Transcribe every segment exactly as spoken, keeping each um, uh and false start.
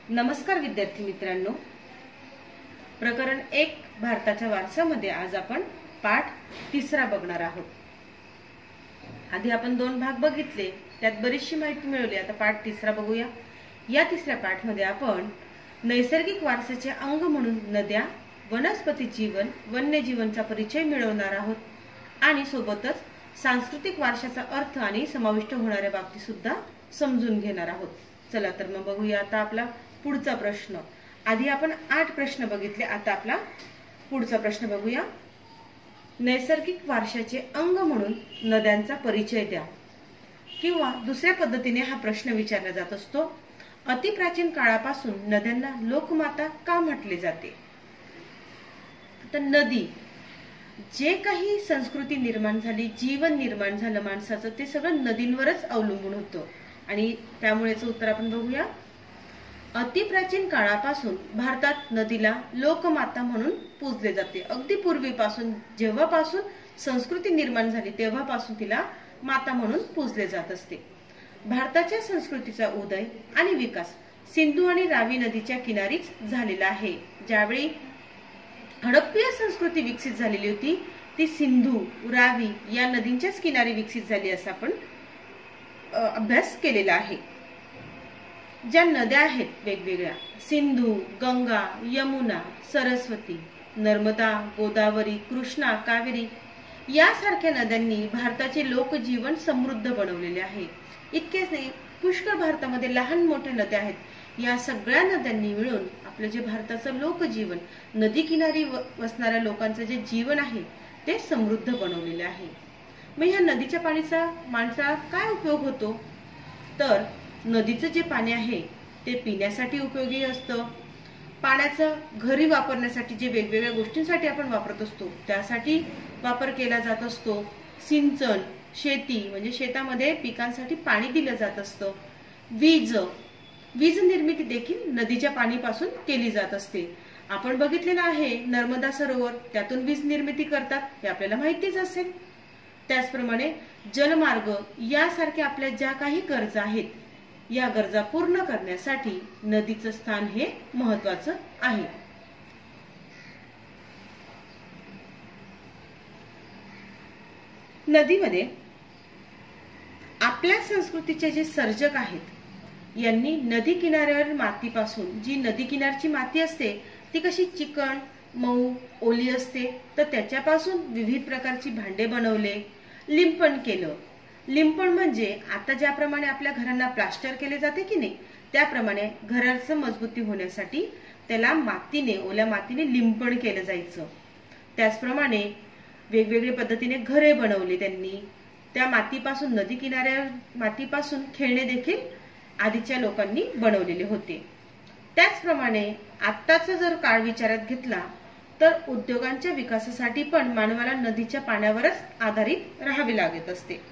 नमस्कार विद्यार्थी मित्रांनो, प्रकरण एक भारताच्या वारसामध्ये आज आपण पाठ तिसरा बघणार आहोत। आधी आपण दोन भाग बघितले, त्यात बरीचशी माहिती मिळवली। आता पाठ तिसरा बघूया। या तिसऱ्या पाठमध्ये आपण नैसर्गिक वारसाचे अंग म्हणून नद्या, वनस्पती जीवन, वन्यजीवनचा परिचय मिळवणार आहोत आणि सोबतच सांस्कृतिक वारशाचा अर्थ आणि समाविष्ट होणाऱ्या बाबती सुद्धा समजून घेणार आहोत। चला तर मग बघूया आता आपला पुढचा प्रश्न। आधी आपण आठ प्रश्न बघितले, आता आपला पुढचा प्रश्न बघूया। नैसर्गिक वारशाचे अंग म्हणून नद्यांचा परिचय द्या। किंवा दुसऱ्या पद्धतीने हा प्रश्न विचारला जात असतो, अतिप्राचीन काळापासून नद्यांना लोकमाता का म्हटले जाते? तर नदी, जे काही संस्कृती निर्माण झाली, जीवन निर्माण झालं माणसाचं, ते सगळं नदींवरच अवलंबून होतं आणि त्यामुळेच उत्तर आपण बघूया। अतिप्राचीन काळापासून भारतात नदीला लोकमाता म्हणून पूजले जाते। अगदी पूर्वीपासून, जेव्हापासून संस्कृती निर्माण झाली तेव्हापासून तिला माता म्हणून पूजले जात असते। भारताच्या संस्कृतीचा उदय आणि विकास सिंधू आणि रावी नदीच्या किनारीच झालेला आहे। ज्यावेळी हडप्पीय संस्कृती विकसित झालेली होती, ती सिंधू, रावी या नदींच्याच किनारी विकसित झाली असा आपण अभ्यास केलेला आहे। ज्या नद्या आहेत वेगवेगळ्या, सिंधू, गंगा, यमुना, सरस्वती, नर्मदा, गोदावरी, कृष्णा, कावेरी यासारख्या नद्यांनी भारताचे लोकजीवन समृद्ध बनवलेले आहे। इतकेच नाही, पुष्कळ भारतामध्ये लहान मोठ्या नद्या आहेत। या सगळ्या नद्यांनी मिळून आपलं जे भारताचं लोकजीवन, नदी किनारी वसणाऱ्या लोकांचं जे जीवन आहे ते समृद्ध बनवलेले आहे। मग ह्या नदीच्या पाण्याचा माणसाला काय उपयोग होतो? तर नदीचं जे पाणी आहे ते पिण्यासाठी उपयोगी असतं, पाण्याचा घरी वापरण्यासाठी, जे वेगवेगळ्या गोष्टींसाठी आपण वापरत असतो त्यासाठी वापर केला जात असतो। सिंचन, शेती म्हणजे शेतामध्ये पिकांसाठी पाणी दिलं जात असतं। वीज वीज निर्मिती देखील नदीच्या पाणीपासून केली जात असते। आपण बघितलेलं आहे नर्मदा सरोवर, त्यातून वीज निर्मिती करतात, हे आपल्याला माहितीच असेल। त्याचप्रमाणे जलमार्ग यासारख्या आपल्या ज्या काही गरजा आहेत, या गरजा पूर्ण करण्यासाठी नदीचं स्थान हे महत्वाचं आहे। नदीमध्ये आपल्या संस्कृतीचे जे सर्जक आहेत यांनी नदी किनाऱ्यावर मातीपासून, जी नदी किनारची माती असते ती कशी चिकण, मऊ, ओली असते, तर त्याच्यापासून विविध प्रकारची भांडे बनवले, लिंपण केलं। लिंपण म्हणजे आता ज्याप्रमाणे आपल्या घरांना प्लास्टर केले जाते की नाही, त्याप्रमाणे घराचं मजबूती होण्यासाठी त्याला मातीने, ओल्या मातीने लिंपण केलं जायचं। त्याचप्रमाणे वेगवेगळ्या पद्धतीने घरे बनवली त्यांनी। त्या मातीपासून, नदी किनाऱ्या मातीपासून खेळणे देखील आधीच्या लोकांनी बनवलेले होते। त्याचप्रमाणे आत्ताचा जर काळ विचारात घेतला तर उद्योगांच्या विकासासाठी पण मानवाला नदीच्या पाण्यावरच आधारित राहावे लागत असते।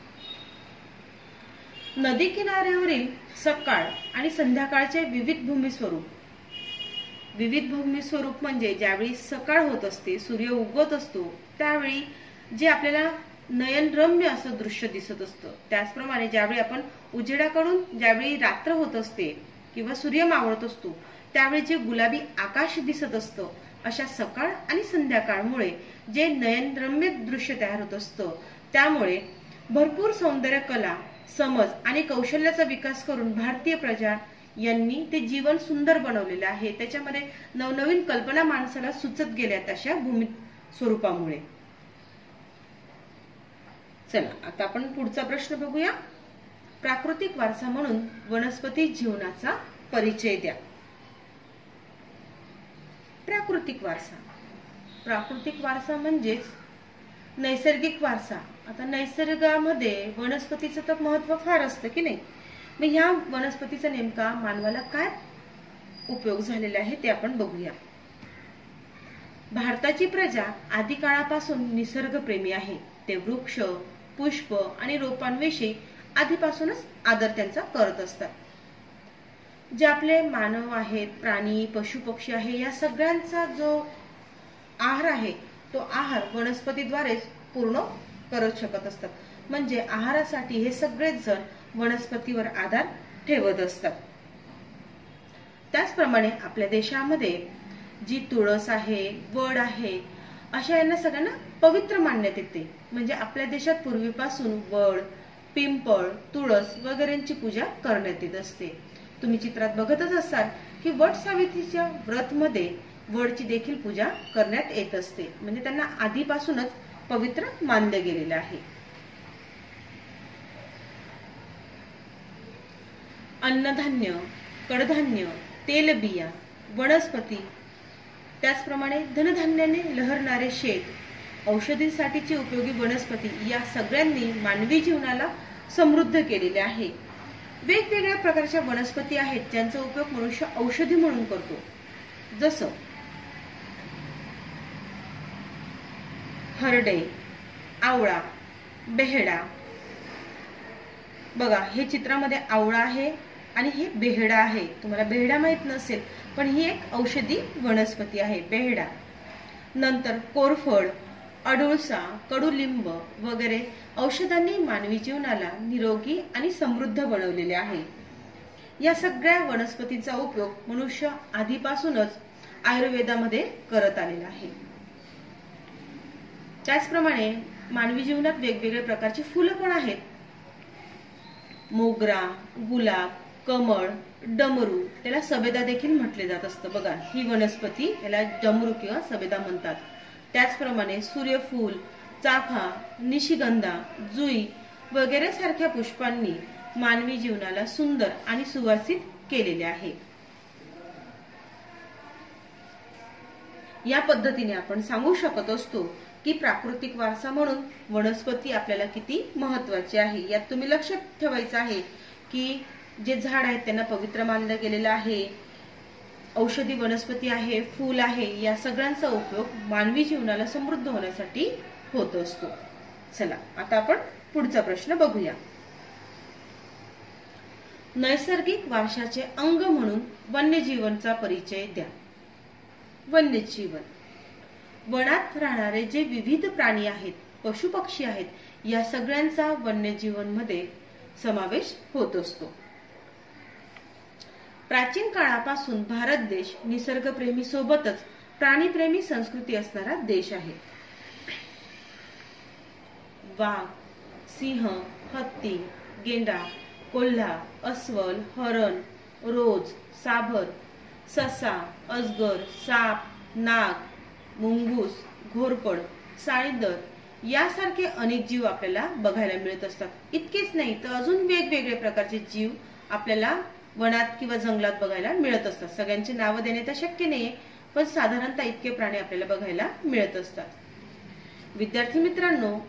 नदी किनाऱ्यावरील सकाळ आणि संध्याकाळचे विविध भूमी स्वरूप, विविध भूमी स्वरूप म्हणजे ज्यावेळी सकाळ होत असते, सूर्य उगवत असतो, त्यावेळी जे आपल्याला नयनरम्य असं दृश्य दिसत असतं। त्याचप्रमाणे ज्यावेळी आपण उजेडाकडून, ज्यावेळी रात्र होत असते किंवा सूर्य मावळत असतो, त्यावेळी जे गुलाबी आकाश दिसत असतं, अशा सकाळ आणि संध्याकाळमुळे जे नयनरम्य दृश्य तयार होत असतं, त्यामुळे भरपूर सौंदर्य कला, समज आणि कौशल्याचा विकास करून भारतीय प्रजा यांनी ते जीवन सुंदर बनवलेलं आहे। त्याच्यामध्ये नवनवीन कल्पना माणसाला सुचत गेल्यात अशा भूमी स्वरूपामुळे। चला आता आपण पुढचा प्रश्न बघूया। प्राकृतिक वारसा म्हणून वनस्पती जीवनाचा परिचय द्या। प्राकृतिक वारसा, प्राकृतिक वारसा म्हणजेच नैसर्गिक वारसा। आता नैसर्गामध्ये वनस्पतीचं तर महत्व फार असतं की नाही, मग ह्या वनस्पतीचा नेमका मानवाला काय उपयोग झालेला आहे ते आपण बघूया। भारताची प्रजा आदी काळापासून निसर्गप्रेमी आहे। ते वृक्ष, पुष्प आणि रोपांविषयी आधीपासूनच आदर त्यांचा करत असतात। जे आपले मानव आहेत, प्राणी, पशु पक्षी आहे, या सगळ्यांचा जो आहार आहे तो आहार वनस्पतीद्वारेच पूर्ण करत शकत असतात। म्हणजे आहारासाठी हे सगळेच जण वनस्पतीवर आधार ठेवत असतात। त्याचप्रमाणे आपल्या देशामध्ये जी तुळस आहे, वड आहे, अशा यांना सगळ्यांना पवित्र मानण्यात येते. म्हणजे आपल्या देशात पूर्वीपासून वड, पिंपळ, तुळस वगैरेंची पूजा करण्यात येत असते. तुम्ही चित्रात बघतच असाल की वट सावित्रीच्या व्रत मध्ये वडची देखील पूजा करण्यात येत असते. म्हणजे त्यांना आधीपासूनच पवित्र मानले गेलेले आहे. अन्नधान्य, कडधान्य, तेलबिया, वनस्पती, त्याचप्रमाणे धनधान्याने लहरणारे शेत, औषधीसाठीची उपयोगी वनस्पती या सगळ्यांनी मानवी जीवनाला समृद्ध केलेले आहे. वेगवेगळ्या प्रकारच्या वनस्पती आहेत ज्यांचा उपयोग मनुष्य औषधी म्हणून करतो. जसं हरडे, आवळा, बेहडा. बघा, हे चित्रामध्ये आवळा आहे आणि हे बेहडा आहे. तुम्हाला बेहडा माहित नसेल, पण ही एक औषधी वनस्पती आहे बेहडा. नंतर कोरफड, अडुळसा, कडुलिंब वगैरे औषधांनी मानवी जीवनाला निरोगी आणि समृद्ध बनवलेले आहे. या सगळ्या वनस्पतींचा उपयोग मनुष्य आधीपासूनच आयुर्वेदामध्ये करत आलेला आहे. त्याचप्रमाणे मानवी जीवनात वेगवेगळ्या प्रकारची फुलं पण आहेत. मोगरा, गुलाब, कमळ, डमरू, त्याला सभेदा देखील म्हटले जात असतं. बघा, ही वनस्पती याला डमरू किंवा सभेदा म्हणतात. त्याचप्रमाणे सूर्यफूल, चाफा, निशिगंधा, जुई वगैरे सारख्या पुष्पांनी मानवी जीवनाला सुंदर आणि सुवासित केलेले आहे. या पद्धतीने आपण सांगू शकत असतो की प्राकृतिक वारसा म्हणून वनस्पती आपल्याला किती महत्वाची आहे. यात तुम्ही लक्षात ठेवायचं आहे की जे झाड आहेत त्यांना पवित्र मानलं गेलेलं आहे. औषधी वनस्पती आहे, फूल आहे, या सगळ्यांचा उपयोग मानवी जीवनाला समृद्ध होण्यासाठी होत असतो. चला, आता आपण पुढचा प्रश्न बघूया. नैसर्गिक वारशाचे अंग म्हणून वन्यजीवनचा परिचय द्या. वन्यजीवन, वनात राहणारे जे विविध प्राणी आहेत, पशु पक्षी आहेत, या सगळ्यांचा वन्यजीवन मध्ये समावेश होत असतो. प्राचीन काळापासून भारत देश निसर्गप्रेमी सोबतच प्राणीप्रेमी संस्कृती असणारा देश आहे. वाघ, सिंह, हत्ती, गेंडा, कोल्हा, अस्वल, हरण, रोज, साभर, ससा, अजगर, साप, नाग, मुंगूस, घोरपड, साळींदर यासारखे अनेक जीव आपल्याला बघायला मिळत असतात. इतकेच नाही तर अजून वेगवेगळे प्रकारचे जीव आपल्याला वनात किंवा जंगलात बघायला मिळत असतात. सगळ्यांची नावं देणे तर शक्य नाहीये, पण साधारणतः इतके प्राणी आपल्याला बघायला मिळत असतात. विद्यार्थी मित्रांनो,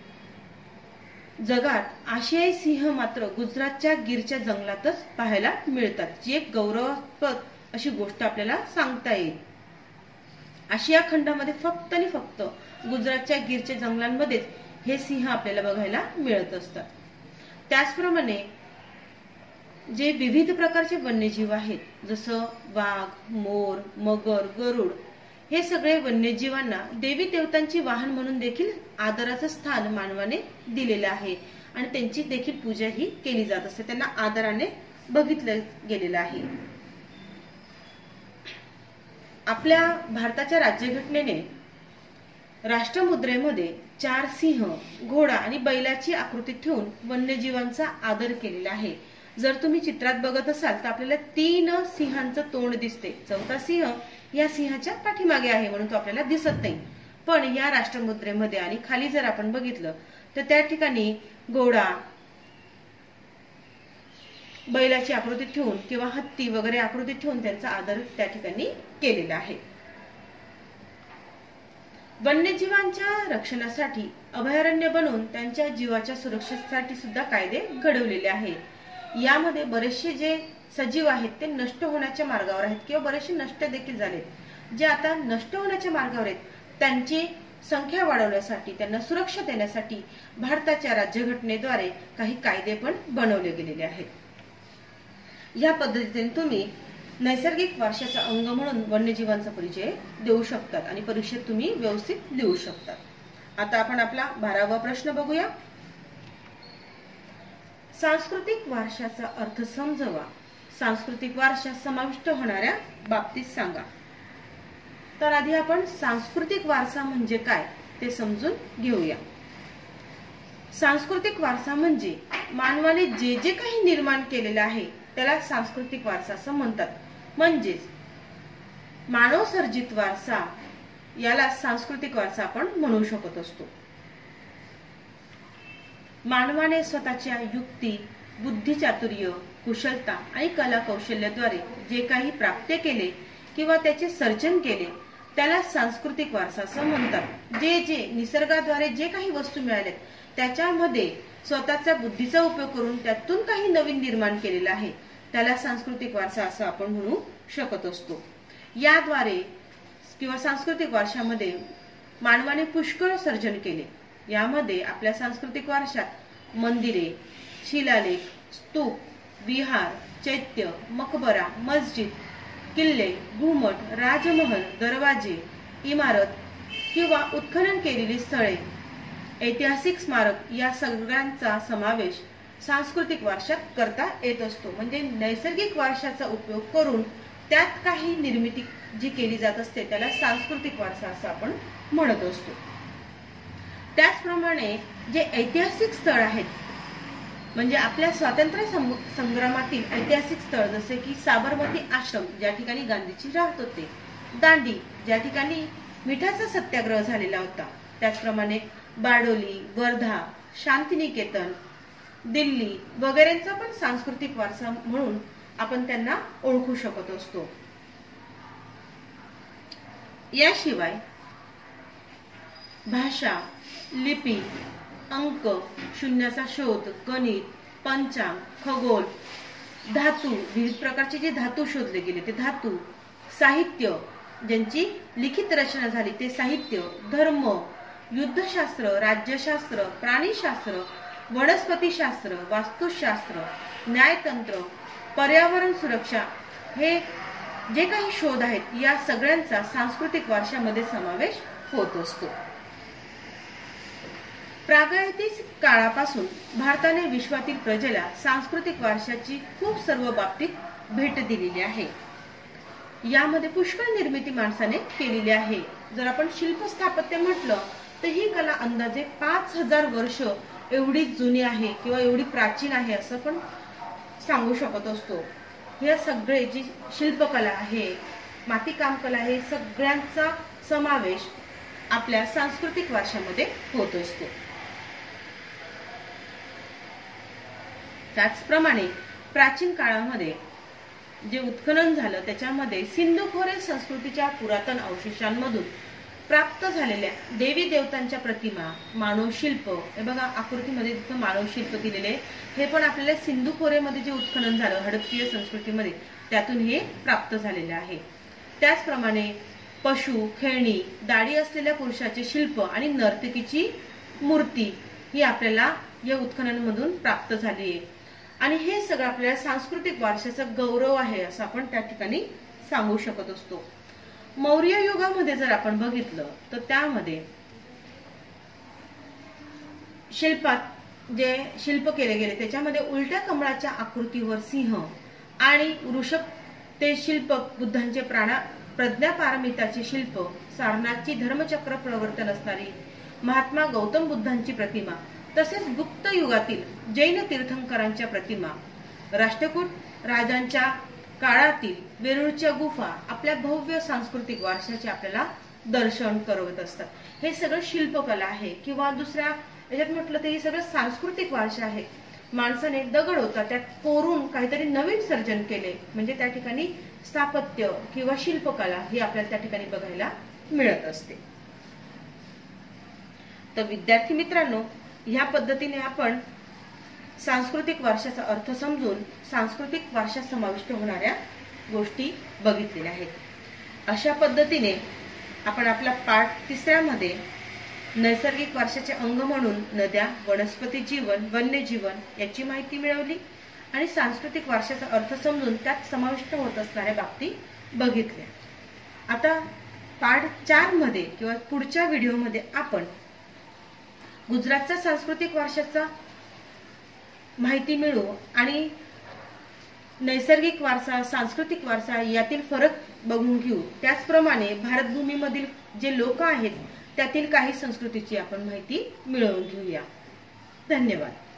जगात आशियाई सिंह मात्र गुजरातच्या गिरच्या जंगलातच पाहायला मिळतात, जी एक गौरवास्पद अशी गोष्ट आपल्याला सांगता येईल. आशिया खंडामध्ये फक्त आणि फक्त गुजरातच्या गिरच्या जंगलांमध्येच हे सिंह आपल्याला बघायला मिळत असतात. त्याचप्रमाणे जे विविध प्रकारचे वन्यजीव आहेत, जसं वाघ, मोर, मगर, गरुड, हे सगळे वन्यजीवांना देवी देवतांची वाहन म्हणून देखील आदराचं स्थान मानवाने दिलेलं आहे आणि त्यांची देखील पूजा ही केली जात असते. त्यांना आदराने बघितलं गेलेलं आहे. आपल्या भारताच्या राज्यघटनेने राष्ट्रमुद्रेमध्ये चार सिंह, घोडा आणि बैलाची आकृती ठेवून वन्यजीवांचा आदर केलेला आहे. जर तुम्ही चित्रात बघत असाल तर आपल्याला तीन सिंहांचं तोंड दिसते. चौथा सिंह या सिंहाच्या पाठीमागे आहे म्हणून तो आपल्याला दिसत नाही. पण या राष्ट्रमुद्रेमध्ये आणि खाली जर आपण बघितलं तर त्या ठिकाणी घोडा, बैलाची आकृती ठेवून किंवा हत्ती वगैरे आकृती ठेवून त्यांचा आदर त्या ठिकाणी केलेला आहे. वन्यजीवांच्या रक्षणासाठी अभयारण्य बनवून त्यांच्या जीवाच्या सुरक्षेसाठी सुद्धा कायदे घडवलेले आहेत. यामध्ये बरेचसे जे सजीव आहेत ते नष्ट होण्याच्या मार्गावर आहेत किंवा बरेचसे नष्ट देखील झालेत. जे आता नष्ट होण्याच्या मार्गावर आहेत त्यांची संख्या वाढवण्यासाठी, त्यांना सुरक्षा देण्यासाठी भारताच्या राज्यघटनेद्वारे काही कायदे पण बनवले गेलेले आहेत. या पद्धतीने तुम्ही नैसर्गिक वारशाचा अंग म्हणून वन्यजीवांचा परिचय देऊ शकतात आणि परीक्षेत तुम्ही व्यवस्थित लिहू शकतात. आता आपण आपला बारावा प्रश्न बघूया. सांस्कृतिक वारशाचा अर्थ समजवा. सांस्कृतिक वारशात समाविष्ट होणाऱ्या बाबतीत सांगा. तर आधी आपण सांस्कृतिक वारसा म्हणजे काय ते समजून घेऊया. सांस्कृतिक वारसा म्हणजे मानवाने जे जे काही निर्माण केलेलं आहे त्याला सांस्कृतिक वारसा असं म्हणतात. म्हणजेच मानव सर्जित वारसा याला सांस्कृतिक वारसा आपण म्हणू शकत असतो. मानवाने स्वतःच्या युक्ती, बुद्धिचातुर्य, कुशलता आणि कला कौशल्याद्वारे जे काही प्राप्त केले किंवा त्याचे सर्जन केले त्याला सांस्कृतिक वारसा असं म्हणतात. जे जे निसर्गाद्वारे जे काही वस्तू मिळाल्या त्याच्यामध्ये स्वतःच्या बुद्धीचा उपयोग करून त्यातून काही नवीन निर्माण केलेला आहे त्याला सांस्कृतिक वारसा असं आपण म्हणू शकत असतो. याद्वारे किंवा सांस्कृतिक वारशामध्ये मानवाने पुष्कळ सर्जन केले. यामध्ये आपल्या सांस्कृतिक वारशात मंदिरे, शिलालेख, स्तूप, विहार, चैत्य, मकबरा, मस्जिद, किल्ले, घुमट, राजमहल, दरवाजे, इमारत किंवा उत्खनन केलेली स्थळे, ऐतिहासिक स्मारक या सगळ्यांचा समावेश सांस्कृतिक वारशात करता येत असतो. म्हणजे नैसर्गिक वारशाचा उपयोग करून त्यात काही निर्मिती जी केली जात असते त्याला सांस्कृतिक वारसा असं आपण म्हणत असतो. त्याचप्रमाणे जे ऐतिहासिक स्थळ आहेत म्हणजे आपल्या स्वातंत्र्य संग्रामातील ऐतिहासिक स्थळ जसे की साबरमती आश्रम ज्या ठिकाणी गांधीजी राहत होते, दांडी ज्या ठिकाणी मिठाचा सत्याग्रह झालेला होता, त्याचप्रमाणे बारडोली, वर्धा, शांतिनिकेतन, दिल्ली वगैरेंचा पण सांस्कृतिक वारसा म्हणून आपण त्यांना ओळखू शकत असतो. याशिवाय भाषा, लिपी, अंक, शून्याचा शोध, गणित, पंचांग, खगोल, धातू, विविध प्रकारचे जे धातू शोधले गेले ते धातू, साहित्य ज्यांची लिखित रचना झाली ते साहित्य, धर्म, युद्धशास्त्र, राज्यशास्त्र, प्राणीशास्त्र, वनस्पतीशास्त्र, वास्तुशास्त्र, न्यायतंत्र, पर्यावरण सुरक्षा हे जे काही शोध आहेत या सगळ्यांचा सांस्कृतिक वारशामध्ये समावेश होत असतो. प्रागैतिहासिक काळापासून भारताने विश्वातील प्रजेला सांस्कृतिक वारशाची खूप सर्व बाबतीत भेट दिलेली आहे. यामध्ये पुष्कळ निर्मिती माणसाने केलेली आहे. जर आपण शिल्प स्थापत्य म्हटलं तर ही कला अंदाजे पाच हजार वर्ष एवढी जुनी आहे किंवा एवढी प्राचीन आहे असं पण सांगू शकत असतो. हे सगळे जी शिल्पकला आहे, मातीकाम कला आहे, सगळ्यांचा समावेश आपल्या सांस्कृतिक वारशामध्ये होत असतो. त्याचप्रमाणे प्राचीन काळामध्ये जे उत्खनन झालं त्याच्यामध्ये सिंधू खोरे संस्कृतीच्या पुरातन अवशेषांमधून प्राप्त झालेल्या देवी देवतांच्या प्रतिमा, मानव शिल्प, हे बघा आकृतीमध्ये तिथं मानव शिल्प दिलेले हे पण आपल्याला सिंधू खोरेमध्ये जे उत्खनन झालं हडप्पीय संस्कृतीमध्ये त्यातून हे प्राप्त झालेले आहे. त्याचप्रमाणे पशु, खेळणी, दाढी असलेल्या पुरुषाचे शिल्प आणि नर्तकीची मूर्ती ही आपल्याला या उत्खननामधून प्राप्त झाली आहे. आणि हे सगळं आपल्याला सांस्कृतिक वारशाचा गौरव आहे असं आपण त्या ठिकाणी सांगू शकत असतो. मौर्य युगामध्ये जर आपण बघितलं तर त्यामध्ये शिल्पात जे शिल्प केले गेले त्याच्यामध्ये उलट्या कमळाच्या आकृतीवर सिंह आणि वृषभ ते शिल्प, बुद्धांचे प्राणा प्रज्ञापारमिताचे शिल्प, सारनाथची धर्मचक्र प्रवर्तन असणारी महात्मा गौतम बुद्धांची प्रतिमा, तसेच गुप्त युगातील जैन तीर्थंकरांच्या प्रतिमा, राष्ट्रकूट राजांच्या काळातील वेरूळच्या गुफा आपल्या भव्य सांस्कृतिक वारशाचे आपल्याला दर्शन करवत असतात. हे सगळं शिल्पकला आहे किंवा दुसऱ्या याच्यात म्हटलं तर हे सगळं सांस्कृतिक वारसा आहे. माणसाने दगड होता त्यात कोरून काहीतरी नवीन सर्जन केले म्हणजे त्या ठिकाणी स्थापत्य किंवा शिल्पकला ही आपल्याला त्या ठिकाणी बघायला मिळत असते. तर विद्यार्थी मित्रांनो, ह्या पद्धतीने आपण सांस्कृतिक वारशाचा अर्थ समजून सांस्कृतिक वारशात समाविष्ट होणाऱ्या गोष्टी बघितलेल्या आहेत. अशा पद्धतीने आपण आपला पाठ तिसऱ्यामध्ये नैसर्गिक वारशाचे अंग म्हणून नद्या, वनस्पती जीवन, वन्यजीवन याची माहिती मिळवली आणि सांस्कृतिक वारशाचा अर्थ समजून त्यात समाविष्ट होत असणाऱ्या बाबती बघितल्या. आता पाठ चार मध्ये किंवा पुढच्या व्हिडिओमध्ये आपण गुजरातचा सांस्कृतिक वारशाचा माहिती मिळवू आणि नैसर्गिक वारसा, सांस्कृतिक वारसा यातील फरक बघून घेऊ. त्याचप्रमाणे भारतभूमीमधील जे लोक आहेत त्यातील काही संस्कृतीची आपण माहिती मिळवून घेऊया. धन्यवाद.